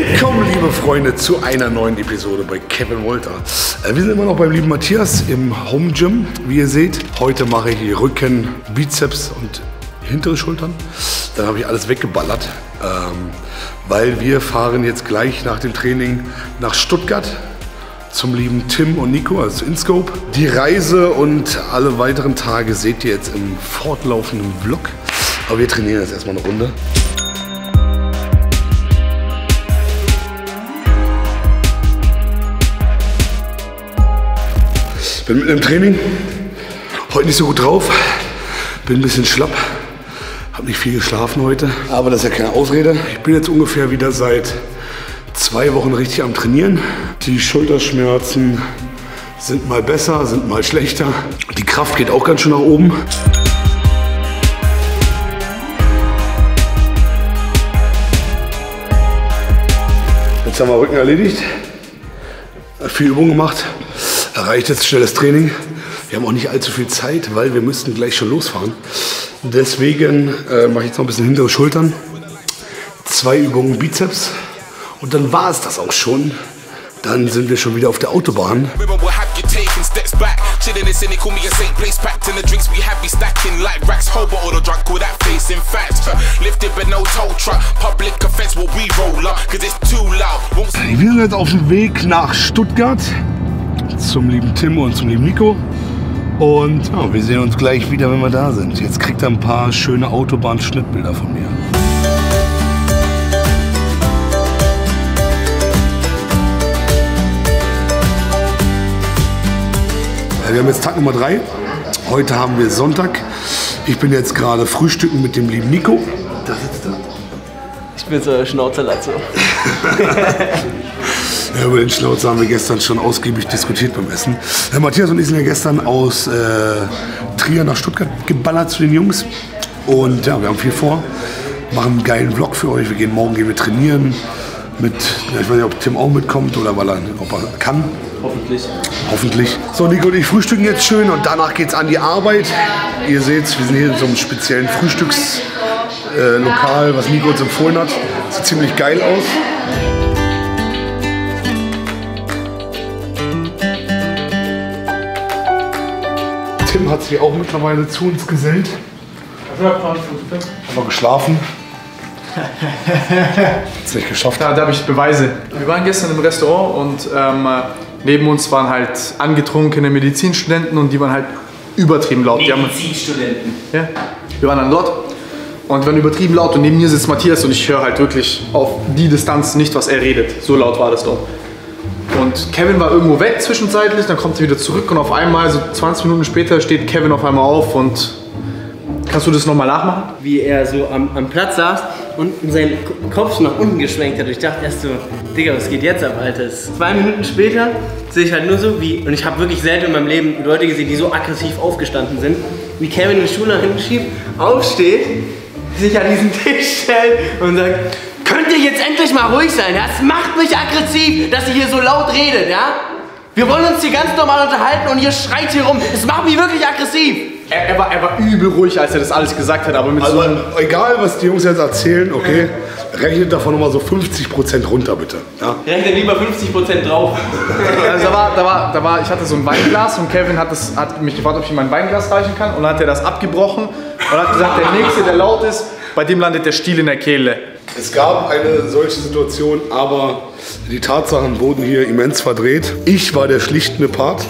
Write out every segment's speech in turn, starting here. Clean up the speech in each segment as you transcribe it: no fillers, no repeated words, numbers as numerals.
Willkommen, liebe Freunde, zu einer neuen Episode bei Kevin Wolter. Wir sind immer noch beim lieben Matthias im Home Gym, wie ihr seht. Heute mache ich hier Rücken, Bizeps und hintere Schultern. Dann habe ich alles weggeballert, weil wir fahren jetzt gleich nach dem Training nach Stuttgart zum lieben Tim und Nico, also zu InScope. Die Reise und alle weiteren Tage seht ihr jetzt im fortlaufenden Vlog. Aber wir trainieren jetzt erstmal eine Runde. Bin mit dem Training, heute nicht so gut drauf, bin ein bisschen schlapp, habe nicht viel geschlafen heute, aber das ist ja keine Ausrede. Ich bin jetzt ungefähr wieder seit 2 Wochen richtig am Trainieren. Die Schulterschmerzen sind mal besser, sind mal schlechter. Die Kraft geht auch ganz schön nach oben. Jetzt haben wir Rücken erledigt, viel Übung gemacht. Erreicht jetzt schnelles Training. Wir haben auch nicht allzu viel Zeit, weil wir müssten gleich schon losfahren. Deswegen mache ich jetzt noch ein bisschen hintere Schultern. 2 Übungen Bizeps. Und dann war es das auch schon. Dann sind wir schon wieder auf der Autobahn. Wir sind jetzt auf dem Weg nach Stuttgart. Zum lieben Tim und zum lieben Nico. Und ja, wir sehen uns gleich wieder, wenn wir da sind. Jetzt kriegt er ein paar schöne Autobahn-Schnittbilder von mir. Wir haben jetzt Tag Nummer 3. Heute haben wir Sonntag. Ich bin jetzt gerade frühstücken mit dem lieben Nico. Da sitzt er. Ich bin so ein Schnauzerlatze. Ja, über den Schnauzer haben wir gestern schon ausgiebig diskutiert beim Essen. Matthias und ich sind ja gestern aus Trier nach Stuttgart geballert zu den Jungs. Und ja, wir haben viel vor. Machen einen geilen Vlog für euch. Morgen gehen wir trainieren. Ich weiß nicht, ob Tim auch mitkommt oder ob er kann. Hoffentlich. Hoffentlich. So, Nico und ich frühstücken jetzt schön und danach geht's an die Arbeit. Ihr seht, wir sind hier in so einem speziellen Frühstückslokal, was Nico uns empfohlen hat. Sieht ziemlich geil aus. Tim hat sich auch mittlerweile zu uns gesellt. Haben wir geschlafen. Hat's nicht geschafft. Ja, da habe ich Beweise. Wir waren gestern im Restaurant und neben uns waren halt angetrunkene Medizinstudenten und die waren halt übertrieben laut. Medizinstudenten? Ja, wir waren dann dort und die waren übertrieben laut und neben mir sitzt Matthias und ich höre halt wirklich auf die Distanz nicht, was er redet. So laut war das dort. Und Kevin war irgendwo weg zwischenzeitlich, dann kommt er wieder zurück und auf einmal, so 20 Minuten später, steht Kevin auf einmal auf und kannst du das nochmal nachmachen? Wie er so am Platz saß und seinen Kopf nach unten geschwenkt hat. Und ich dachte erst so, Digga, was geht jetzt ab, Alter? 2 Minuten später sehe ich halt nur so wie, und ich habe wirklich selten in meinem Leben Leute gesehen, die so aggressiv aufgestanden sind, wie Kevin den Stuhl nach hinten schiebt, aufsteht, sich an diesen Tisch stellt und sagt, könnt ihr jetzt endlich mal ruhig sein, ja? Es macht mich aggressiv, dass ihr hier so laut redet, ja? Wir wollen uns hier ganz normal unterhalten und ihr schreit hier rum. Es macht mich wirklich aggressiv. Er war übel ruhig, als er das alles gesagt hat, aber mit also, egal, was die Jungs jetzt erzählen, okay, rechnet davon nochmal so 50% runter, bitte. Ja? Rechnet lieber 50% drauf. Also ich hatte so ein Weinglas und Kevin hat mich gefragt, ob ich ihm mein Weinglas reichen kann und dann hat er das abgebrochen und hat gesagt, der Nächste, der laut ist, bei dem landet der Stiel in der Kehle. Es gab eine solche Situation, aber die Tatsachen wurden hier immens verdreht. Ich war der schlichtende Part.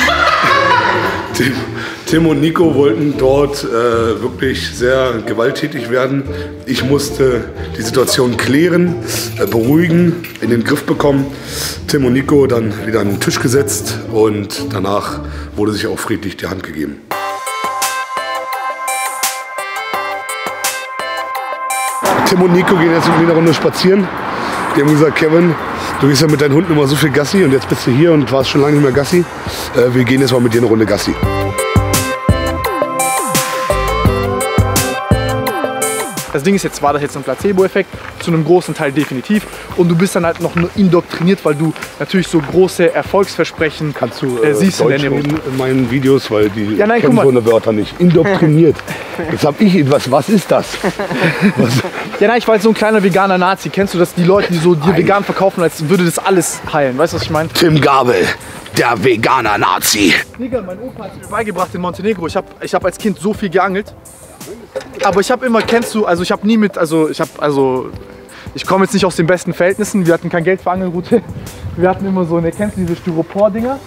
Tim und Nico wollten dort wirklich sehr gewalttätig werden. Ich musste die Situation klären, beruhigen, in den Griff bekommen. Tim und Nico dann wieder an den Tisch gesetzt und danach wurde sich auch friedlich die Hand gegeben. Tim und Nico gehen jetzt wieder eine Runde spazieren. Die haben gesagt, Kevin, du gehst ja mit deinen Hunden immer so viel Gassi und jetzt bist du hier und warst schon lange nicht mehr Gassi. Wir gehen jetzt mal mit dir eine Runde Gassi. Das Ding ist jetzt, war das jetzt ein Placebo-Effekt? Zu einem großen Teil definitiv. Und du bist dann halt noch nur indoktriniert, weil du natürlich so große Erfolgsversprechen kannst du siehst Deutsch reden in meinen Videos, weil die ja, nein, kennen so eine Wörter nicht. Indoktriniert. Jetzt hab ich etwas. Was ist das? Was? Ja, nein, ich war jetzt so ein kleiner veganer Nazi. Kennst du das? Die Leute, die so dir vegan verkaufen, als würde das alles heilen. Weißt du, was ich meine? Tim Gabel, der veganer Nazi. Digga, mein Opa hat mir beigebracht in Montenegro. Ich hab als Kind so viel geangelt. Aber ich habe immer, kennst du, also ich habe nie mit, ich komme jetzt nicht aus den besten Verhältnissen. Wir hatten kein Geld für Angelrute. Wir hatten immer so, kennst du diese Styropor-Dinger?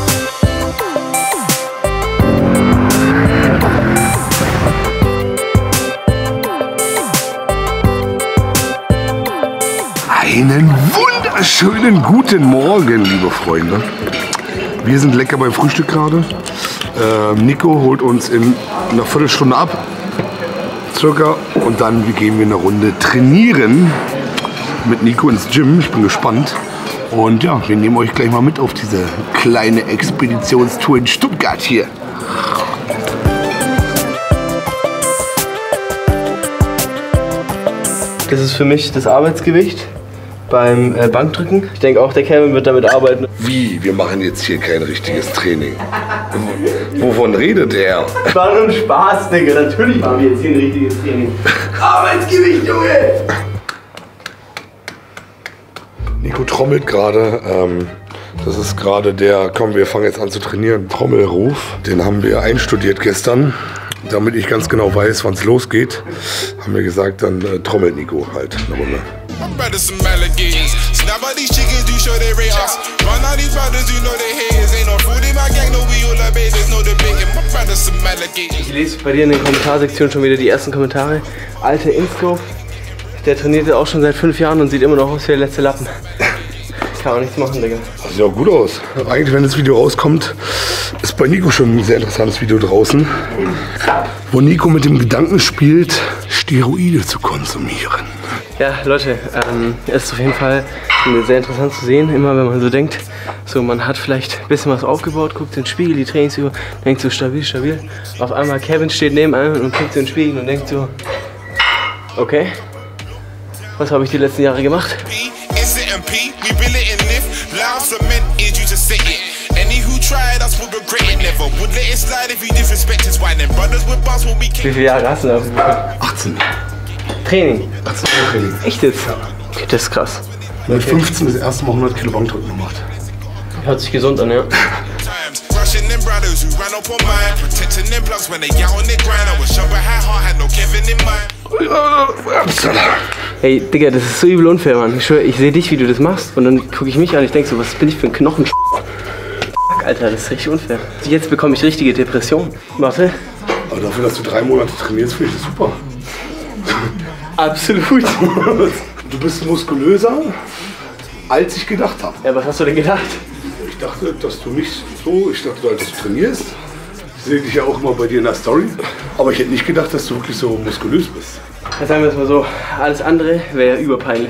Einen wunderschönen guten Morgen, liebe Freunde. Wir sind lecker beim Frühstück gerade. Nico holt uns in einer Viertelstunde ab, circa, und dann gehen wir eine Runde trainieren mit Nico ins Gym. Ich bin gespannt. Und ja, wir nehmen euch gleich mal mit auf diese kleine Expeditionstour in Stuttgart hier. Das ist für mich das Arbeitsgewicht beim Bankdrücken. Ich denke auch, der Kevin wird damit arbeiten. Wie? Wir machen jetzt hier kein richtiges Training. Wovon redet er? Das war nur ein Spaß, Digga. Natürlich machen wir jetzt hier ein richtiges Training. Arbeitsgewicht, Junge! Nico trommelt gerade. Das ist gerade der, komm, wir fangen jetzt an zu trainieren, Trommelruf. Den haben wir einstudiert gestern. Damit ich ganz genau weiß, wann es losgeht, haben wir gesagt, dann trommelt Nico halt eine Runde. Ich lese bei dir in den Kommentarsektionen schon wieder die ersten Kommentare. Alter Inscope, der trainiert auch schon seit 5 Jahren und sieht immer noch aus wie der letzte Lappen. Kann auch nichts machen, Digga. Das sieht auch gut aus. Eigentlich, wenn das Video rauskommt, ist bei Nico schon ein sehr interessantes Video draußen, wo Nico mit dem Gedanken spielt, Steroide zu konsumieren. Ja, Leute, es ist auf jeden Fall sehr interessant zu sehen, immer wenn man so denkt, so man hat vielleicht ein bisschen was aufgebaut, guckt in den Spiegel, die Trainingsübung, denkt so stabil, stabil. Auf einmal Kevin steht neben einem und guckt in den Spiegel und denkt so, okay, was habe ich die letzten Jahre gemacht? Wie viele Jahre hast du da? 18. Training? 18 Jahre Training. Echt jetzt? Okay, das ist krass. Mit 15 das erste Mal 100 Kilo Bankdrücken gemacht. Hört sich gesund an, ja. Hey, Digga, das ist so übel unfair, Mann. Ich schwör, ich sehe dich, wie du das machst, und dann gucke ich mich an und ich denke so, was bin ich für ein Knochen? Alter, das ist richtig unfair. Jetzt bekomme ich richtige Depression. Warte. Aber dafür, dass du 3 Monate trainierst, finde ich das super. Absolut. Du bist muskulöser, als ich gedacht habe. Ja, was hast du denn gedacht? Ich dachte, dass du nicht so, ich dachte halt, dass du trainierst. Ich sehe dich ja auch immer bei dir in der Story. Aber ich hätte nicht gedacht, dass du wirklich so muskulös bist. Jetzt sagen wir es mal so, alles andere wäre überpeinlich.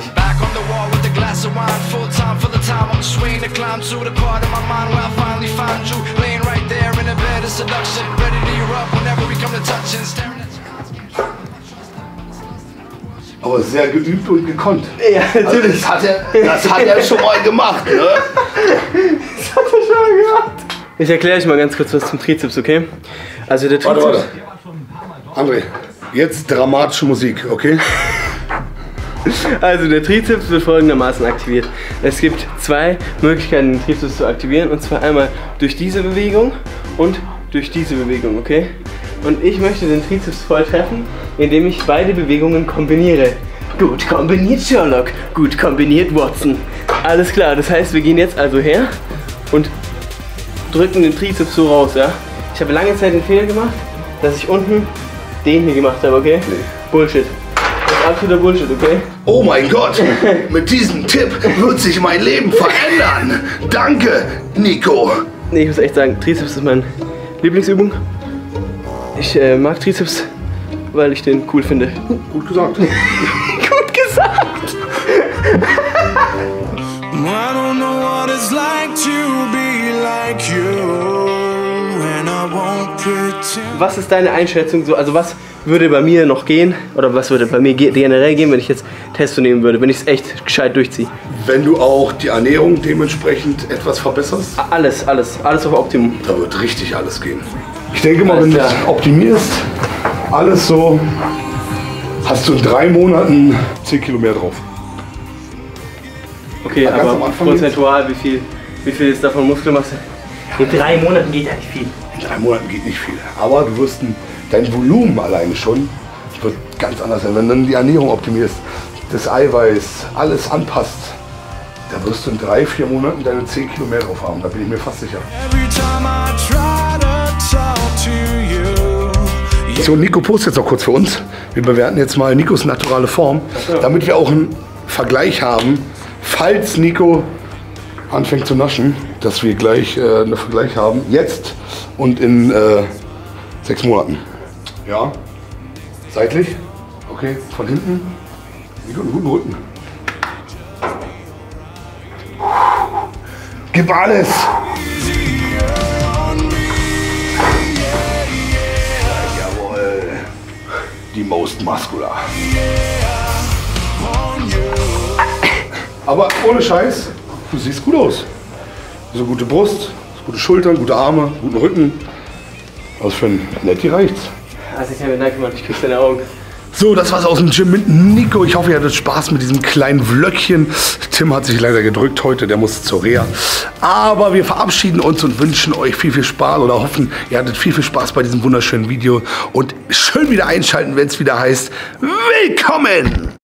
Aber sehr geübt und gekonnt. Ja, natürlich. Also das hat er schon mal gemacht, ne? Das hat er schon mal gemacht. Ich erkläre euch mal ganz kurz was zum Trizeps, okay? Also der Trizeps... Warte. André, jetzt dramatische Musik, okay? Also der Trizeps wird folgendermaßen aktiviert. Es gibt 2 Möglichkeiten, den Trizeps zu aktivieren. Und zwar einmal durch diese Bewegung und durch diese Bewegung, okay? Und ich möchte den Trizeps voll treffen, indem ich beide Bewegungen kombiniere. Gut kombiniert, Sherlock. Gut kombiniert, Watson. Alles klar, das heißt, wir gehen jetzt also her und drücken den Trizeps so raus, ja? Ich habe lange Zeit einen Fehler gemacht, dass ich unten den hier gemacht habe, okay? Nee. Bullshit. Das ist absoluter Bullshit, okay? Oh mein Gott, mit diesem Tipp wird sich mein Leben verändern. Danke, Nico. Nee, ich muss echt sagen, Trizeps ist meine Lieblingsübung. Ich mag Trizeps, weil ich den cool finde. Gut gesagt. Gut gesagt. Was ist deine Einschätzung so? Also was würde bei mir noch gehen? Oder was würde bei mir generell gehen, wenn ich jetzt Testo nehmen würde, wenn ich es echt gescheit durchziehe? Wenn du auch die Ernährung dementsprechend etwas verbesserst? Alles auf Optimum. Da wird richtig alles gehen. Ich denke mal, wenn du es optimierst, alles so, hast du in 3 Monaten 10 Kilo mehr drauf. Okay, aber prozentual, wie viel ist davon Muskelmasse? In 3 Monaten geht ja nicht viel. In 3 Monaten geht nicht viel. Aber du wirst dein Volumen alleine schon wird ganz anders sein. Wenn du dann die Ernährung optimierst, das Eiweiß, alles anpasst, da wirst du in 3, 4 Monaten deine 10 Kilo mehr drauf haben. Da bin ich mir fast sicher. So, Nico postet jetzt auch kurz für uns. Wir bewerten jetzt mal Nikos naturale Form, damit wir auch einen Vergleich haben, falls Nico anfängt zu naschen, dass wir gleich einen Vergleich haben, jetzt und in 6 Monaten. Ja, seitlich, okay, von hinten, Nico einen guten Rücken. Gib alles! Jawohl, die most muscular. Aber ohne Scheiß, du siehst gut aus. So gute Brust, gute Schultern, gute Arme, guten Rücken. Was für ein Netti reicht's. Also Kevin, danke Mann, ich küsse deine Augen. So, das war's aus dem Gym mit Nico. Ich hoffe, ihr hattet Spaß mit diesem kleinen Vlöckchen. Tim hat sich leider gedrückt heute, der muss zur Reha. Aber wir verabschieden uns und wünschen euch viel Spaß oder hoffen, ihr hattet viel Spaß bei diesem wunderschönen Video. Und schön wieder einschalten, wenn es wieder heißt, willkommen!